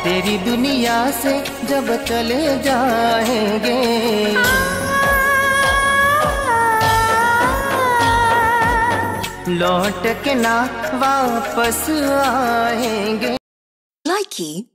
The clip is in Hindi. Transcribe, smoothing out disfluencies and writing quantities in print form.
तेरी दुनिया से जब चले जाएंगे, लौट के ना वापस आएंगे। Likey